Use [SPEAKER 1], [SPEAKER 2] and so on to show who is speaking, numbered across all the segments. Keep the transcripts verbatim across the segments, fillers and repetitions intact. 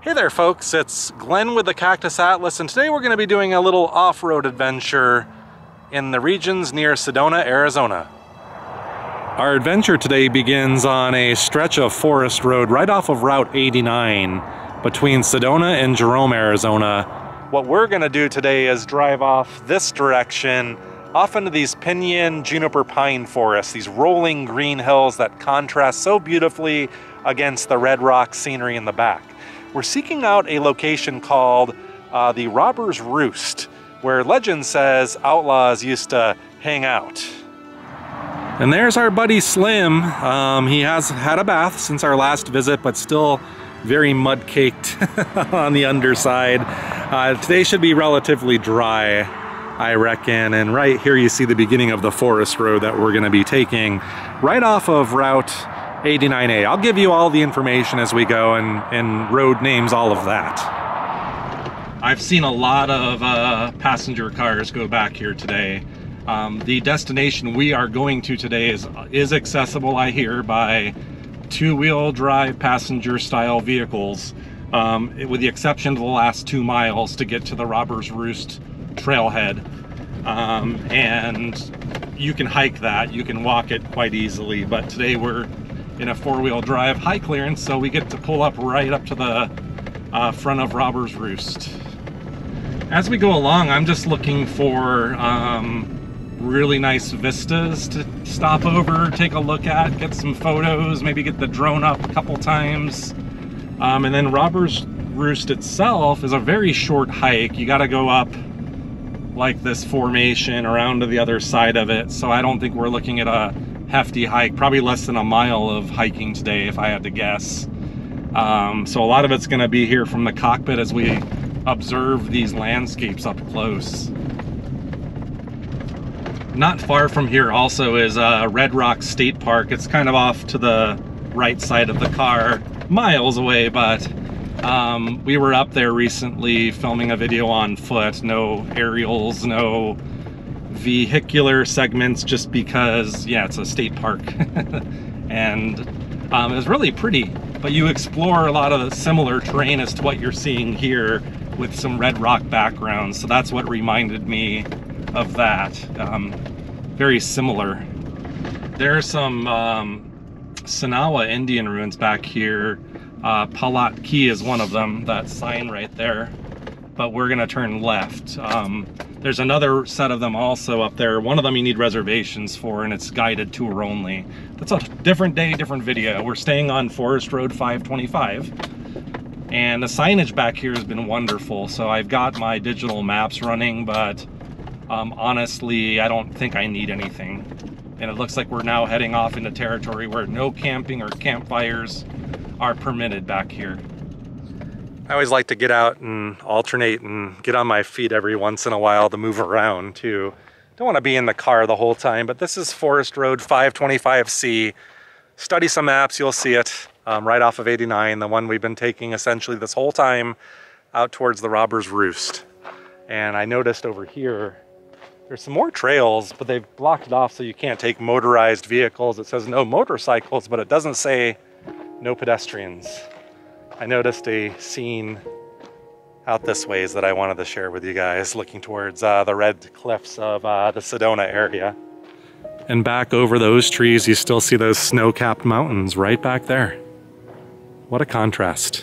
[SPEAKER 1] Hey there folks, it's Glenn with the Cactus Atlas, and today we're going to be doing a little off-road adventure in the regions near Sedona, Arizona. Our adventure today begins on a stretch of forest road right off of Route eighty-nine between Sedona and Jerome, Arizona. What we're going to do today is drive off this direction off into these pinyon juniper pine forests, these rolling green hills that contrast so beautifully against the red rock scenery in the back. We're seeking out a location called uh, the Robber's Roost, where legend says outlaws used to hang out. And there's our buddy Slim. Um, he has had a bath since our last visit, but still very mud-caked on the underside. Uh, today should be relatively dry, I reckon. And right here you see the beginning of the forest road that we're gonna be taking right off of Route eighty-nine A. I'll give you all the information as we go, and, and road names, all of that. I've seen a lot of uh, passenger cars go back here today. Um, the destination we are going to today is, is accessible, I hear, by two-wheel drive passenger style vehicles, um, with the exception of the last two miles to get to the Robber's Roost trailhead. Um, and you can hike that, you can walk it quite easily, but today we're in a four-wheel drive high clearance, so we get to pull up right up to the uh, front of Robber's Roost. As we go along, I'm just looking for um, really nice vistas to stop over, take a look at, get some photos, maybe get the drone up a couple times. Um, and then Robber's Roost itself is a very short hike. You gotta go up like this formation around to the other side of it, so I don't think we're looking at a hefty hike, probably less than a mile of hiking today if I had to guess. Um, so a lot of it's going to be here from the cockpit as we observe these landscapes up close. Not far from here also is uh, Red Rock State Park. It's kind of off to the right side of the car, miles away, but um, we were up there recently filming a video on foot. No aerials, no vehicular segments, just because, yeah, it's a state park. And um, it's really pretty, but you explore a lot of the similar terrain as to what you're seeing here with some red rock backgrounds, so that's what reminded me of that. Um, very similar. There are some um, Sinawa Indian ruins back here. uh, Palat Key is one of them, that sign right there, but we're gonna turn left. Um, There's another set of them also up there. One of them you need reservations for, and it's guided tour only. That's a different day, different video. We're staying on Forest Road five twenty-five. And the signage back here has been wonderful. So I've got my digital maps running, but um, honestly, I don't think I need anything. And it looks like we're now heading off into territory where no camping or campfires are permitted back here. I always like to get out and alternate and get on my feet every once in a while to move around too. Don't want to be in the car the whole time, but this is Forest Road five twenty-five C. Study some maps, you'll see it um, right off of eighty-nine, the one we've been taking essentially this whole time out towards the Robber's Roost. And I noticed over here, there's some more trails, but they've blocked it off so you can't take motorized vehicles. It says no motorcycles, but it doesn't say no pedestrians. I noticed a scene out this ways that I wanted to share with you guys, looking towards uh, the red cliffs of uh, the Sedona area. And back over those trees, you still see those snow-capped mountains right back there. What a contrast.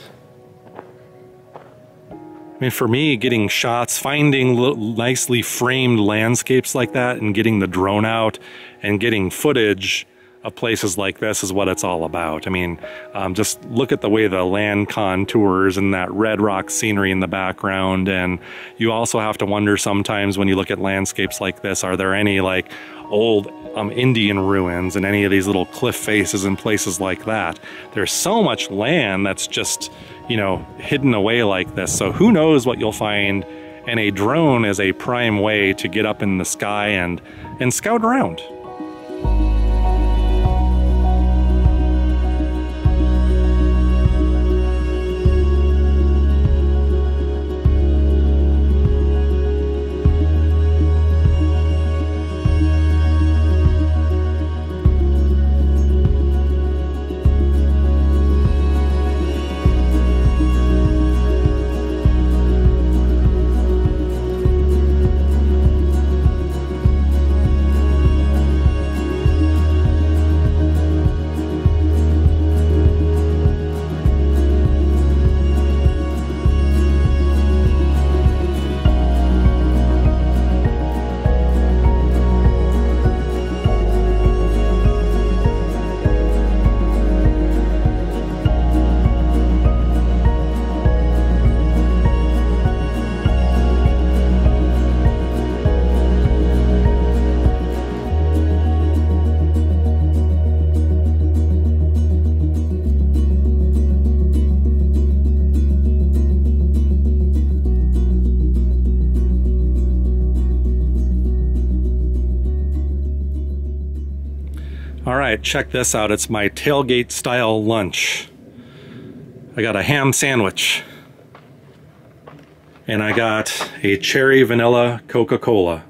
[SPEAKER 1] I mean, for me, getting shots, finding nicely framed landscapes like that and getting the drone out and getting footage of places like this is what it's all about. I mean, um, just look at the way the land contours and that red rock scenery in the background. And you also have to wonder sometimes when you look at landscapes like this, are there any like old um, Indian ruins and any of these little cliff faces and places like that? There's so much land that's just, you know, hidden away like this. So who knows what you'll find, and a drone is a prime way to get up in the sky and, and scout around. right, check this out. It's my tailgate style lunch. I got a ham sandwich. And I got a cherry vanilla Coca-Cola.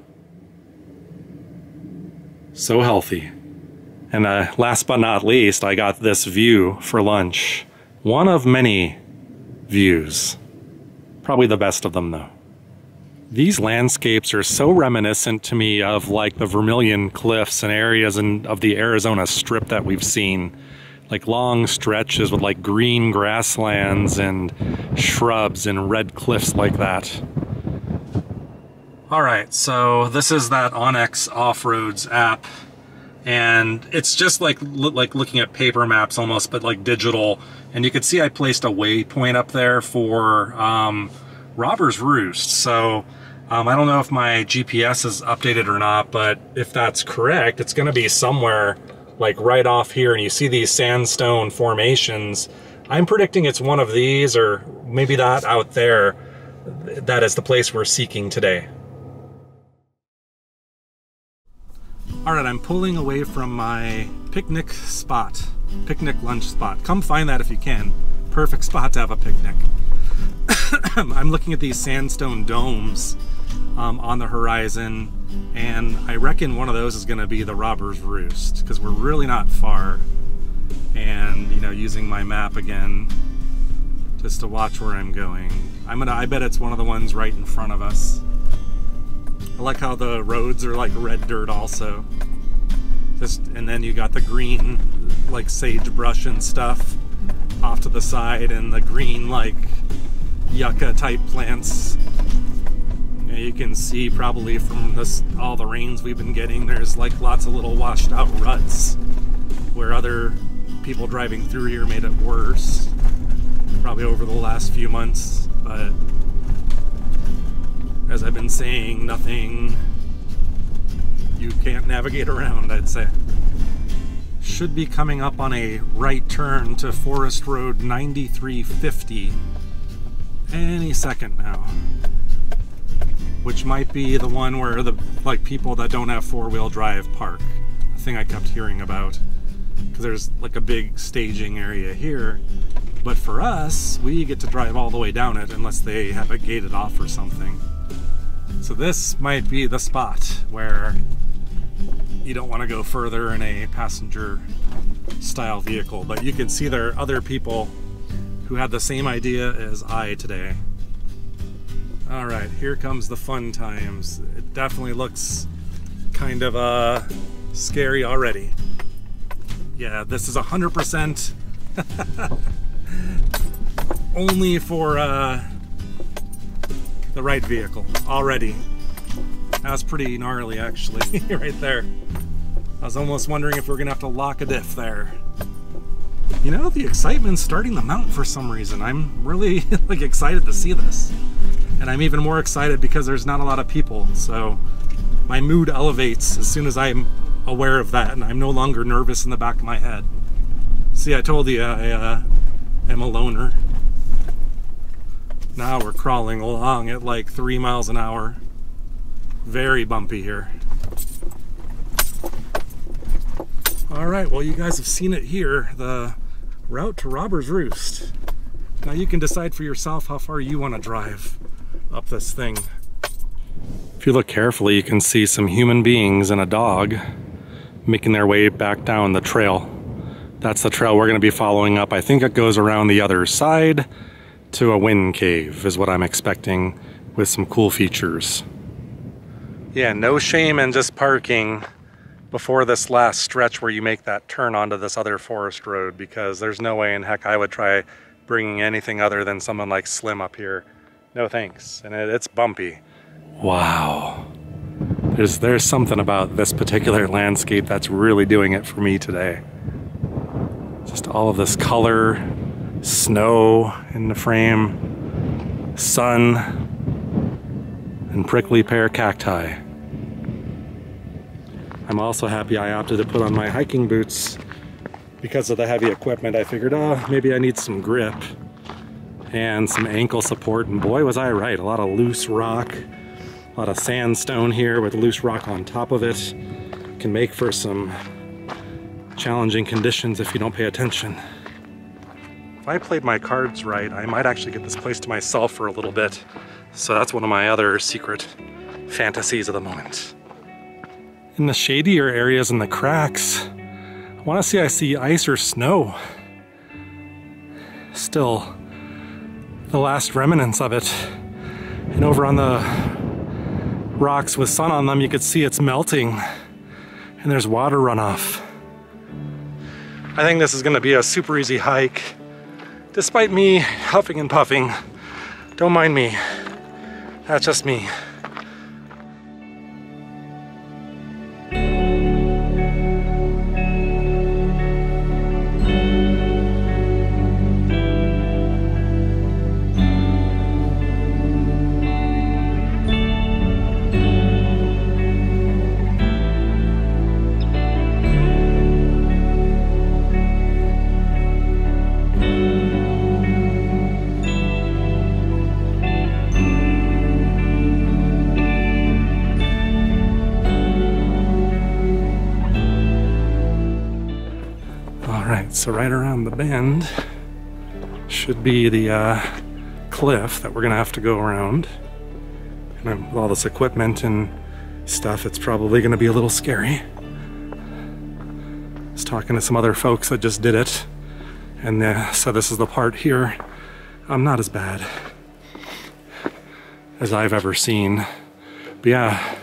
[SPEAKER 1] So healthy. And uh, last but not least, I got this view for lunch. One of many views. Probably the best of them though. These landscapes are so reminiscent to me of like the Vermilion Cliffs and areas in, of the Arizona Strip that we've seen. Like long stretches with like green grasslands and shrubs and red cliffs like that. Alright, so this is that Onyx Off-Roads app. And it's just like like looking at paper maps almost, but like digital. And you can see I placed a waypoint up there for um, Robber's Roost. So um, I don't know if my G P S is updated or not, but if that's correct, it's going to be somewhere like right off here. And you see these sandstone formations. I'm predicting it's one of these, or maybe that out there. That is the place we're seeking today. Alright, I'm pulling away from my picnic spot, picnic lunch spot. Come find that if you can. Perfect spot to have a picnic. I'm looking at these sandstone domes um, on the horizon, and I reckon one of those is going to be the Robber's Roost, because we're really not far. And, you know, using my map again, just to watch where I'm going. I'm gonna, I bet it's one of the ones right in front of us. I like how the roads are like red dirt also. Just, and then you got the green like sagebrush and stuff off to the side, and the green like yucca type plants. And you can see probably from this all the rains we've been getting, there's like lots of little washed out ruts where other people driving through here made it worse. Probably over the last few months, but as I've been saying, nothing you can't navigate around, I'd say. Should be coming up on a right turn to Forest Road ninety-three fifty any second now. Which might be the one where the like people that don't have four-wheel drive park. The thing I kept hearing about. Because there's like a big staging area here. But for us, we get to drive all the way down it unless they have it gated off or something. So this might be the spot where you don't want to go further in a passenger style vehicle, but you can see there are other people who had the same idea as I today. All right, here comes the fun times. It definitely looks kind of uh, scary already. Yeah, this is one hundred percent only for uh, the right vehicle already. That's pretty gnarly actually, right there. I was almost wondering if we we're gonna have to lock a diff there. You know, the excitement's starting to mount for some reason. I'm really like excited to see this. And I'm even more excited because there's not a lot of people. So my mood elevates as soon as I'm aware of that, and I'm no longer nervous in the back of my head. See, I told you I uh, am a loner. Now we're crawling along at like three miles an hour. Very bumpy here. All right, well, you guys have seen it here, the route to Robber's Roost. Now you can decide for yourself how far you want to drive up this thing. If you look carefully, you can see some human beings and a dog making their way back down the trail. That's the trail we're going to be following up. I think it goes around the other side to a wind cave is what I'm expecting, with some cool features. Yeah, no shame in just parking before this last stretch where you make that turn onto this other forest road, because there's no way in heck I would try bringing anything other than someone like Slim up here. No thanks. And it, it's bumpy. Wow. There's, there's something about this particular landscape that's really doing it for me today. Just all of this color, snow in the frame, sun, and prickly pear cacti. I'm also happy I opted to put on my hiking boots because of the heavy equipment. I figured, oh, maybe I need some grip and some ankle support, and boy was I right. A lot of loose rock, a lot of sandstone here with loose rock on top of it can make for some challenging conditions if you don't pay attention. If I played my cards right, I might actually get this place to myself for a little bit. So that's one of my other secret fantasies of the moment. In the shadier areas in the cracks, I want to see I see ice or snow. Still, the last remnants of it. And over on the rocks with sun on them, you could see it's melting. And there's water runoff. I think this is going to be a super easy hike. Despite me huffing and puffing, don't mind me. That's just me. So right around the bend should be the uh, cliff that we're gonna have to go around. And with all this equipment and stuff, it's probably gonna be a little scary. I was talking to some other folks that just did it, and uh, so this is the part here. I'm not as bad as I've ever seen. But yeah,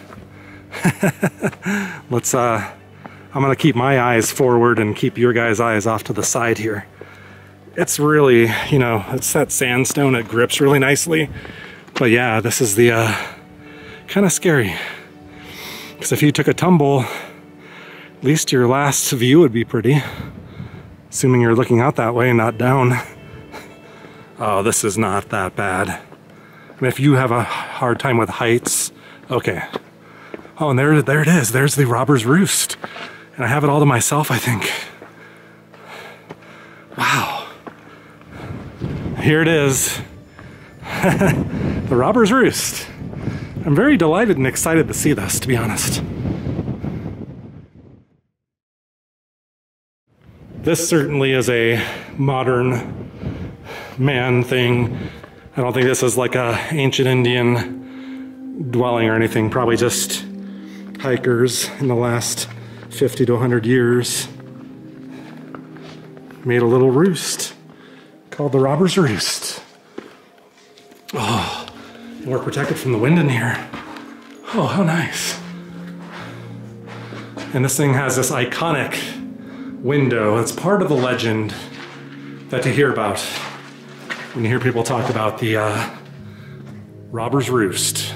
[SPEAKER 1] let's uh, I'm gonna keep my eyes forward and keep your guys' eyes off to the side here. It's really, you know, it's that sandstone, it grips really nicely. But yeah, this is the uh, kind of scary. Because if you took a tumble, at least your last view would be pretty. Assuming you're looking out that way and not down. Oh, this is not that bad. I mean, if you have a hard time with heights, okay. Oh, and there, there it is, there's the Robber's Roost. And I have it all to myself, I think. Wow. Here it is. The Robber's Roost. I'm very delighted and excited to see this, to be honest. This certainly is a modern man thing. I don't think this is like a ancient Indian dwelling or anything. Probably just hikers in the last fifty to a hundred years made a little roost called the Robber's Roost. Oh, we're protected from the wind in here. Oh, how nice. And this thing has this iconic window. It's part of the legend that you hear about when you hear people talk about the uh, Robber's Roost.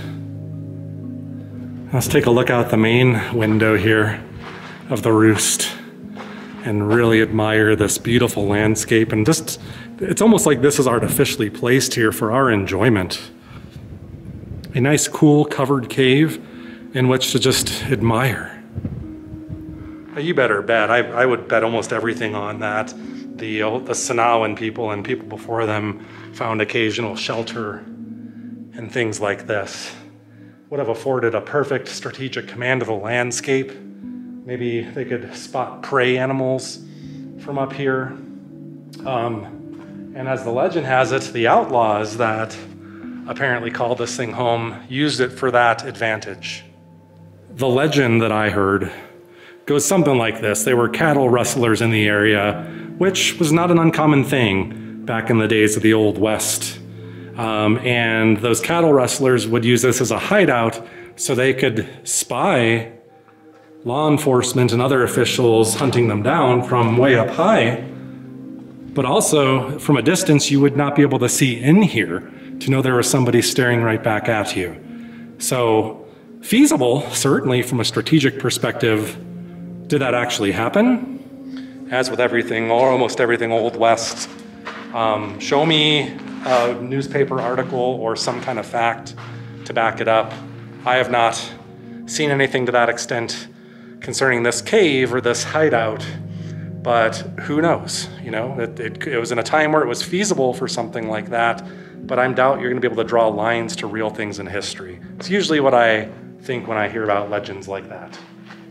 [SPEAKER 1] Let's take a look out the main window here of the roost and really admire this beautiful landscape. And just, it's almost like this is artificially placed here for our enjoyment. A nice, cool, covered cave in which to just admire. You better bet, I, I would bet almost everything on that. The, the Sedona people and people before them found occasional shelter and things like this. Would have afforded a perfect strategic command of the landscape. Maybe they could spot prey animals from up here. Um, and as the legend has it, the outlaws that apparently called this thing home used it for that advantage. The legend that I heard goes something like this. They were cattle rustlers in the area, which was not an uncommon thing back in the days of the Old West. Um, and those cattle rustlers would use this as a hideout so they could spy law enforcement and other officials hunting them down from way up high. But also, from a distance, you would not be able to see in here to know there was somebody staring right back at you. So, feasible, certainly from a strategic perspective. Did that actually happen? As with everything, or almost everything Old West, um, show me a newspaper article or some kind of fact to back it up. I have not seen anything to that extent concerning this cave or this hideout, but who knows? You know, it, it, it was in a time where it was feasible for something like that, but I doubt you're gonna be able to draw lines to real things in history. It's usually what I think when I hear about legends like that.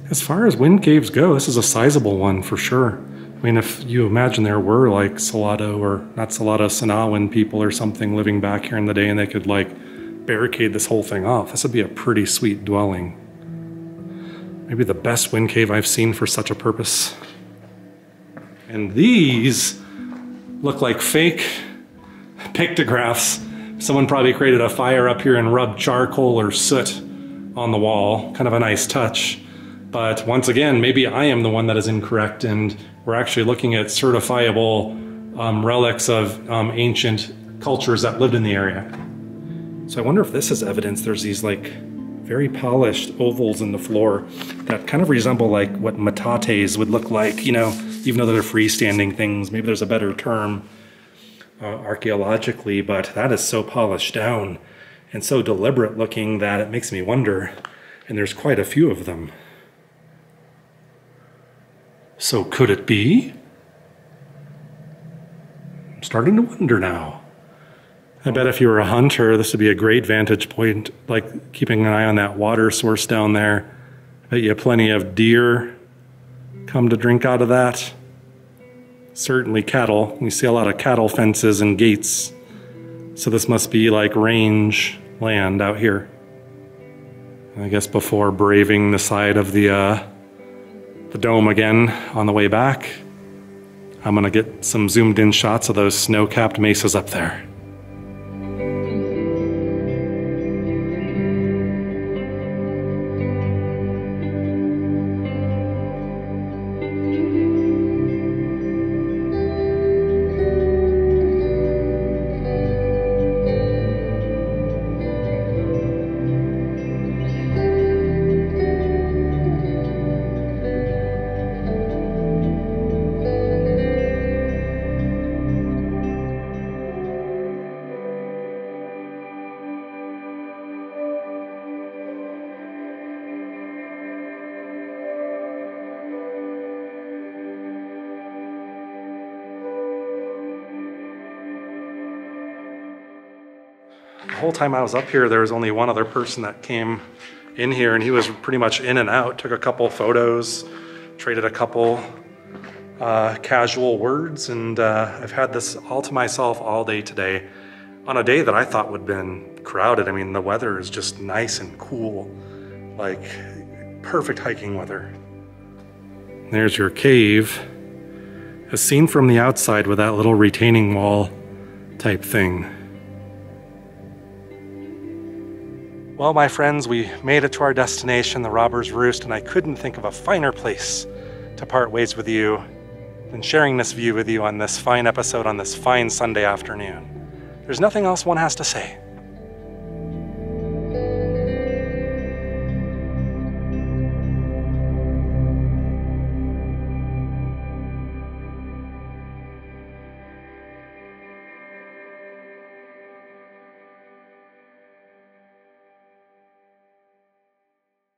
[SPEAKER 1] As far as wind caves go, this is a sizable one for sure. I mean, if you imagine there were like Salado or not Salado, Sanawan people or something living back here in the day and they could like barricade this whole thing off, this would be a pretty sweet dwelling. Maybe the best wind cave I've seen for such a purpose. And these look like fake pictographs. Someone probably created a fire up here and rubbed charcoal or soot on the wall. Kind of a nice touch. But once again, maybe I am the one that is incorrect and we're actually looking at certifiable um, relics of um, ancient cultures that lived in the area. So I wonder if this is evidence. There's these like very polished ovals in the floor that kind of resemble like what metates would look like, you know, even though they're freestanding things. Maybe there's a better term uh, archaeologically, but that is so polished down and so deliberate looking that it makes me wonder, and there's quite a few of them. So could it be? I'm starting to wonder now. I bet if you were a hunter, this would be a great vantage point, like keeping an eye on that water source down there. I bet you have plenty of deer come to drink out of that. Certainly cattle. We see a lot of cattle fences and gates. So this must be like range land out here. I guess before braving the side of the, uh, the dome again on the way back, I'm gonna get some zoomed in shots of those snow-capped mesas up there. The whole time I was up here, there was only one other person that came in here, and he was pretty much in and out. Took a couple photos, traded a couple uh, casual words, and uh, I've had this all to myself all day today on a day that I thought would have been crowded. I mean, the weather is just nice and cool, like perfect hiking weather. There's your cave, as seen from the outside with that little retaining wall type thing. Well, my friends, we made it to our destination, the Robber's Roost, and I couldn't think of a finer place to part ways with you than sharing this view with you on this fine episode on this fine Sunday afternoon. There's nothing else one has to say.